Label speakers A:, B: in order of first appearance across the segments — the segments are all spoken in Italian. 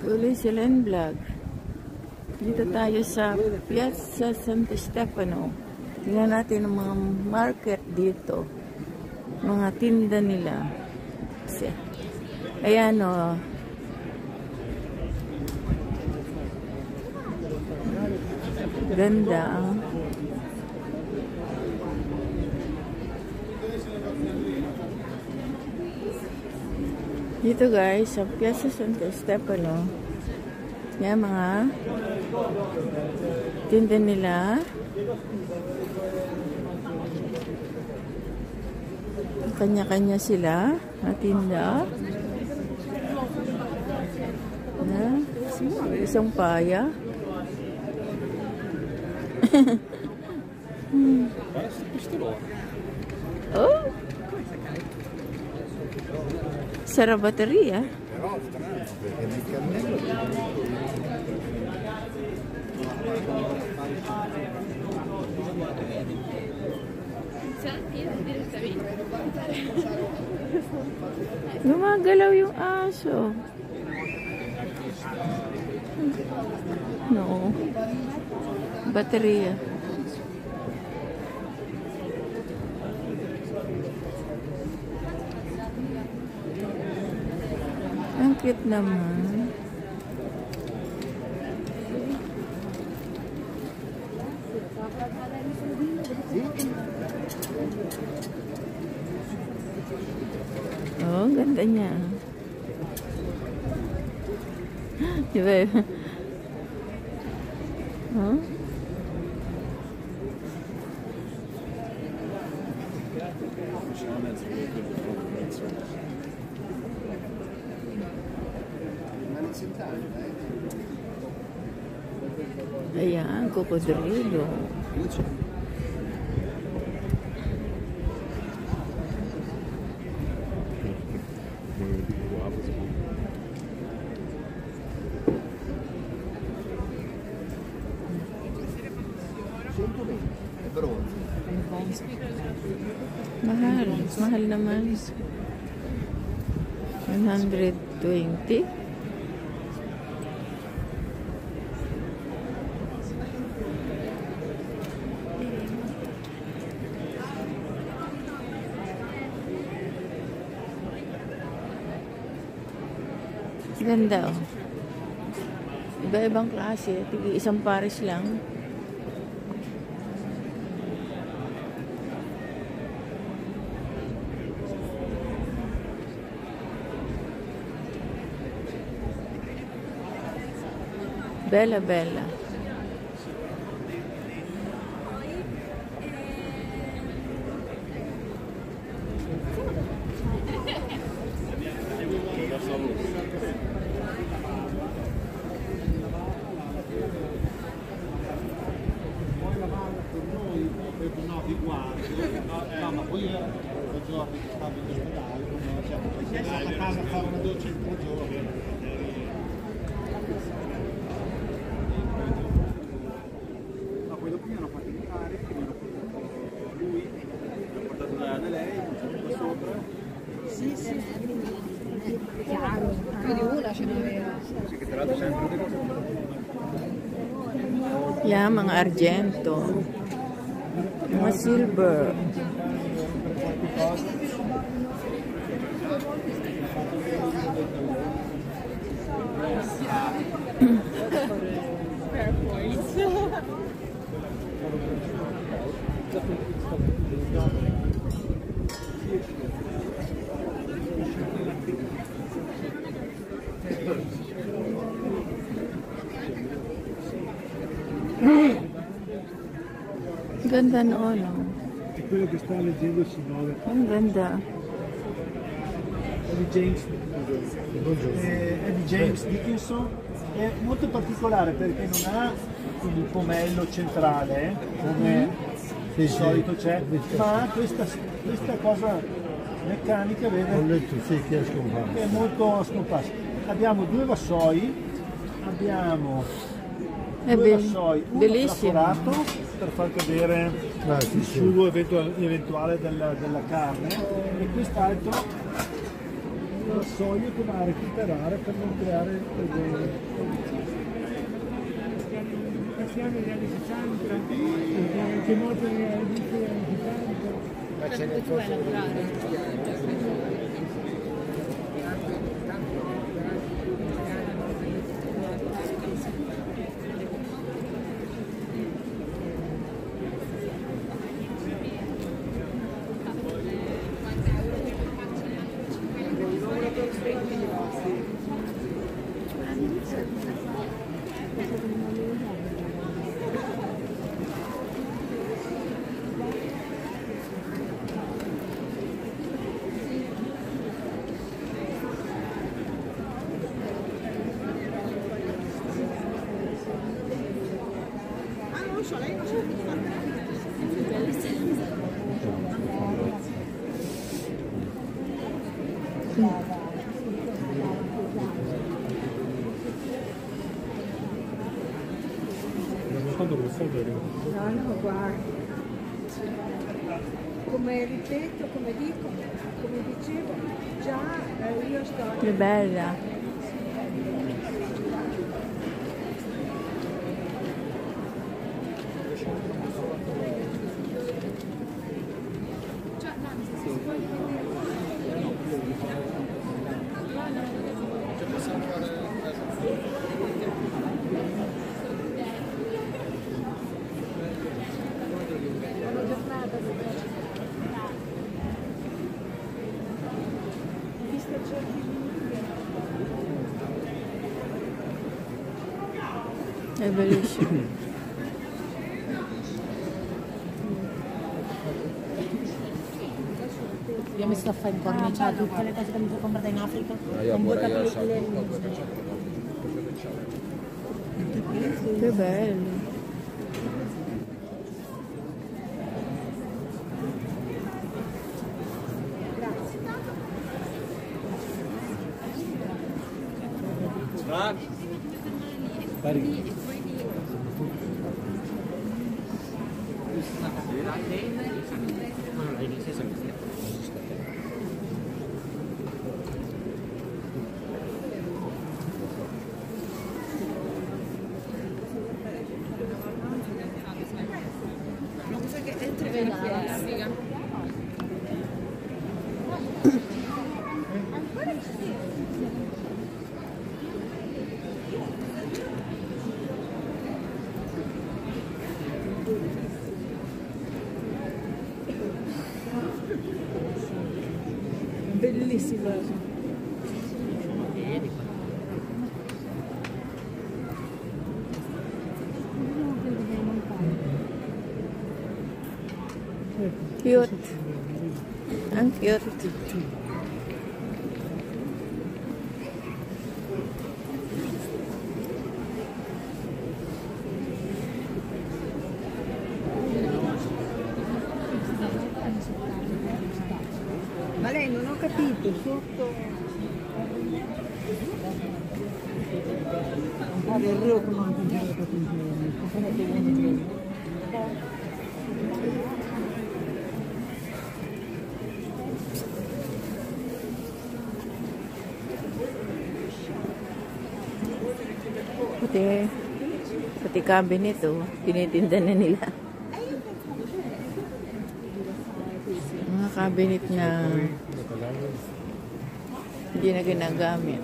A: Tuloy Silen Vlog. Dito tayo sa Piazza Santo Stefano. Tingnan natin ang mga market dito. Mga tinda nila. Ayan o. Ganda. Dito guys, sa Piazza Santo Stefano, yan mga tinda nila. Kanya-kanya sila na tinda. Na, isang paya. Oh! Sarà batteria?
B: Però strano, perché nel cannello
A: Gumagalaw yung aso. No. Batteria. Ang cute naman. Oh, ganda niya. Diba? Huh? Ayan, kokodrilo. Mahal. Mahal naman. 120. Ganda oh. Iba-ibang klase. Isang pares lang. Bella bella.
C: No, ma poi quei giorni che stavo in ospedale, siamo stati a casa a fare una doccia in 3 giorni. Ma poi dopo mi hanno fatto entrare, che mi hanno portato lui, mi hanno portato da lei, mi sono venuto sopra. Sì, sì.
D: Chiaro, più di una ce n'aveva.
C: Sì, che tra l'altro sempre delle cose.
A: Yan, mga argento. Mga silver. Ganda noon, no?
C: È quello che sta leggendo il signore.
A: Ang ganda.
C: Eddie James Dickinson è molto particolare perché non ha il pomello centrale come di solito c'è, ma ha questa cosa meccanica, vede, che è molto scomparsa. Abbiamo 2 vassoi, abbiamo 2 vassoi, uno traforato per far cadere il sugo eventuale della carne, e quest'altro vassoio che va a recuperare per non creare problemi.
E: Passiamo agli anni 60, che moto negli anni 60.
B: Ma ce ne fosse
D: No, no, guarda. Come ripeto, come dico, come dicevo, già io sto...
A: Che bella. È bellissimo.
F: Io mi sto a fare incorniciare tutte le cose che mi sono comprate in Africa.
B: io
F: Con due
B: vorrei
F: capelli
B: sapere
A: Che bello.
D: Bellissima.
A: Cute. Ang cute.
D: Ma lei non ho capito, sotto...
A: Pati cabinet ito, tinitinda na nila. Mga cabinet na hindi na ginagamit.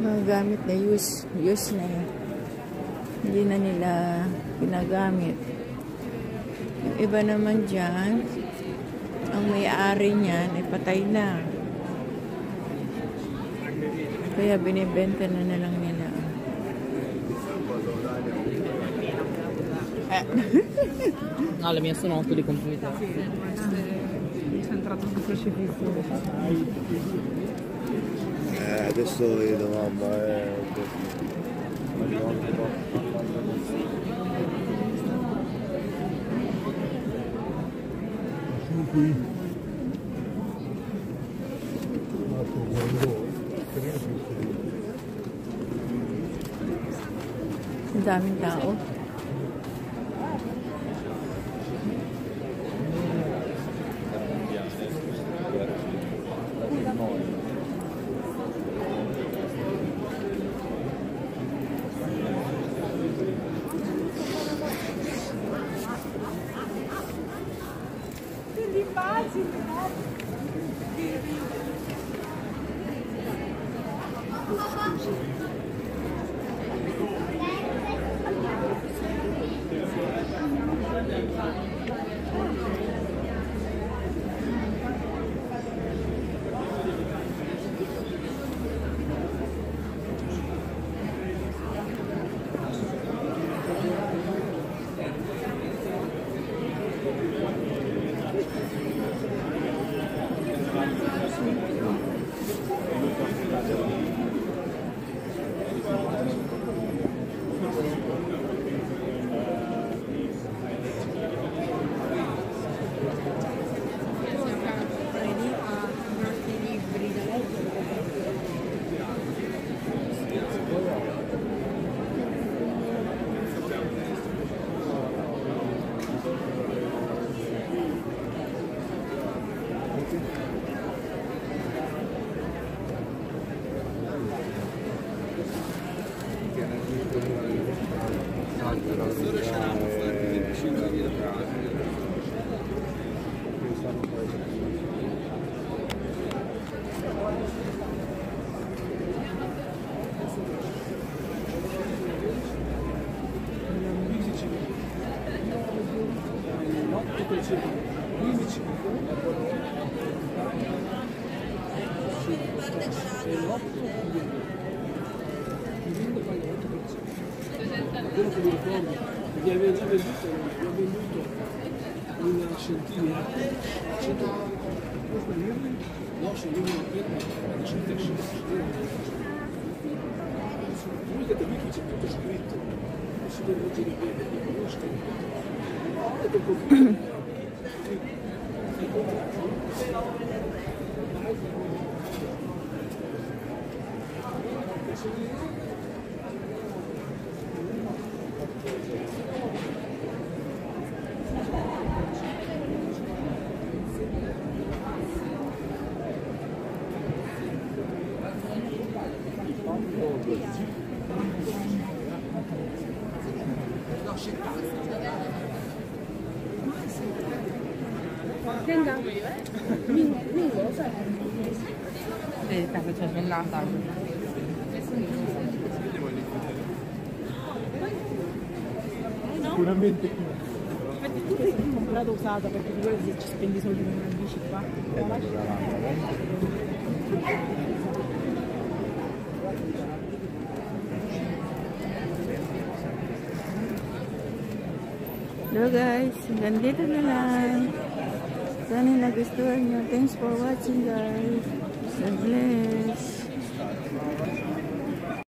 A: Mga gamit na use na yun. Hindi na nila ginagamit. Yung iba naman dyan, ang may-ari niyan ay patay na. Kaya binibenta na lang nila.
B: No, le mie sono 8 di computer.
E: Sono entrato sul crocifisso.
G: Adesso vedo mamma,
C: Sono qui.
A: Ang daming tao.
H: Quello che mi ricordo, gli aveva già venduto una centina, 100 no, se lui non appena, 100 lui che capito c'è tutto scritto, non si deve leggere bene, non conosco. E dopo
B: perché c'è svellata.
C: Sicuramente
E: Tu sei comprata usata perché tu ci spendi soldi in una bici qua.
A: Hello guys, hanggang dito na lang. Sana nagustuhan nyo. Thanks for watching guys. God bless.